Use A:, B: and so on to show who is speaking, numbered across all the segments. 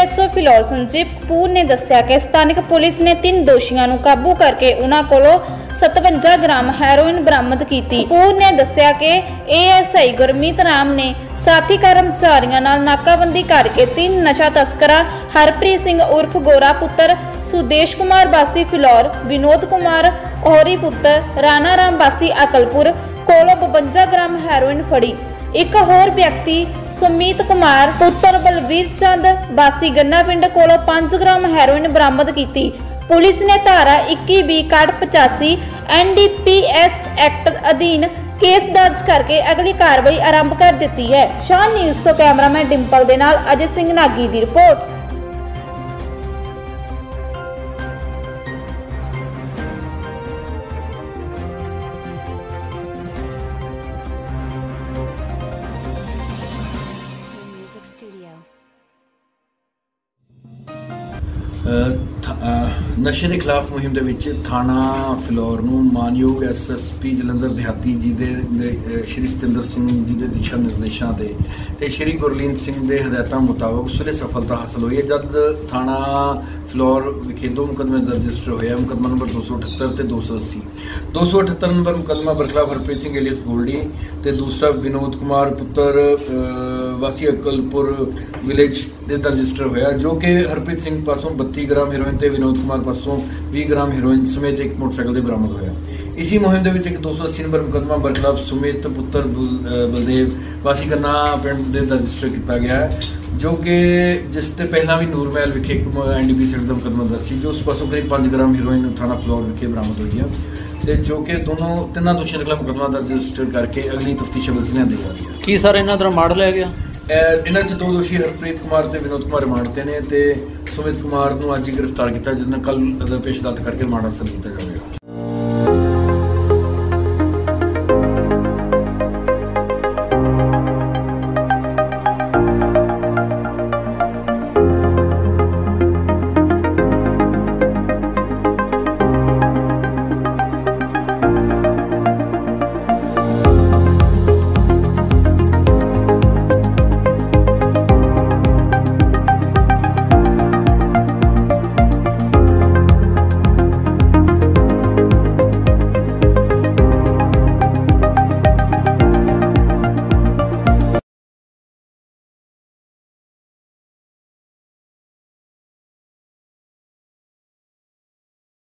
A: PSO Phillaur Sanjeev Kapoor ਨੇ ਦੱਸਿਆ ਕਿ ਸਥਾਨਕ ਪੁਲਿਸ ਨੇ 3 ਦੋਸ਼ੀਆਂ ਨੂੰ ਕਾਬੂ ਕਰਕੇ ਉਹਨਾਂ ਕੋਲੋਂ 57 ਗ੍ਰਾਮ ਹੈਰੋਇਨ ਬਰਾਮਦ ਕੀਤੀ। ਕਪੂਰ ਨੇ ਦੱਸਿਆ ਕਿ ASI ਗੁਰਮੀਤ ਰਾਮ ਨੇ ਸਾਥੀ ਕਰਮਚਾਰੀਆਂ ਨਾਲ ਨਾਕਾਬੰਦੀ ਕਰਕੇ 3 ਨਸ਼ਾ ਤਸਕਰਾਂ ਹਰਪ੍ਰੀਤ ਸਿੰਘ ਉਰਫ ਗੋਰਾ ਪੁੱਤਰ ਸੁਦੇਸ਼ ਕੁਮਾਰ ਵਾਸੀ ਫਿਲੌਰ, ਵਿਨੋਦ ਕੁਮਾਰ ohri ਪੁੱਤਰ ਰਾਣਾ ਰਾਮ ਵਾਸੀ ਅਕਲਪੁਰ ਕੋਲੋਂ 52 ਗ੍ਰਾਮ ਹੈਰੋਇਨ ਫੜੀ। ਇੱਕ ਹੋਰ ਵਿਅਕਤੀ ਸੁਮੀਤ ਕੁਮਾਰ ਪੁੱਤਰ ਬਲਵੀਰ ਚੰਦ ਵਾਸੀ ਗੰਨਾ ਪਿੰਡ ਕੋਲੋਂ 5 ਗ੍ਰਾਮ ਹੈਰੋਇਨ ਬਰਾਮਦ ਕੀਤੀ। ਪੁਲਿਸ ਨੇ ਧਾਰਾ 21/85 NDPS ਐਕਟ ਅਧੀਨ केस दर्ज करके अगली कार्रवाई आरंभ कर दी है। शान न्यूज़ तो कैमरामैन डिंपल दे नाल अजय सिंह नागी की रिपोर्ट।
B: नशे के खिलाफ मुहिम दे विच थाना फिलौर नूं मानयोग SSP जलंधर देहाती जी दे श्री सतिंदर सिंह जी के दिशा निर्देशों ते श्री गुरलीन सिंह के हदायतों मुताबिक उसले सफलता हासिल हुई है। जब थाना फिलौर विखे 2 मुकदमे दर्ज रजिस्टर होया। मुकदमा नंबर 278 ते 280। 278 नंबर मुकदमा बरखलाफ हरप्रीत सिंह एलियस गोल्डी ते दूसरा विनोद कुमार पुत्र वासी अकलपुर विलेज दे रजिस्टर होया, जो कि हरप्रीत सिंह पासों 32 ग्राम हेरोइन ते विनोद कुमार पासों 20 ग्राम हेरोइन समेत एक मोटरसाइकिल से बरामद होया। इसी मुहिम दे विच एक 280 नंबर मुकदमा बरखलाफ सुमित पुत्र बलदेव वासी गन्ना पिंड दे रजिस्टर किया गया है, जो कि जिस ते पहला भी नूर महल विखे NDPS एक्ट दा मुकदमा दर्ज सी, जो उस पासों करीब 5 ग्राम हेरोइन थाना फिलौर विखे बरामद हुई है, जो कि तिनों दोषियों के खिलाफ मुकदमा दर्ज रजिस्टर करके अगली तफ्तीश अमल च लिआंदी जा रही है।
C: की सर इन्हां दा रिमांड लिया गया?
B: इन्हां च 2 दोषी हरप्रीत कुमार ते विनोद कुमार रिमांड ते ने ते सुमित कुमार नूं अज ही गिरफ्तार किया, जिन्हें कल पेश अदालत करके रिमांड हासिल किया जाएगा।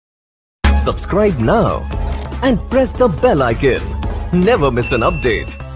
D: Subscribe now and press the bell icon. Never miss an update.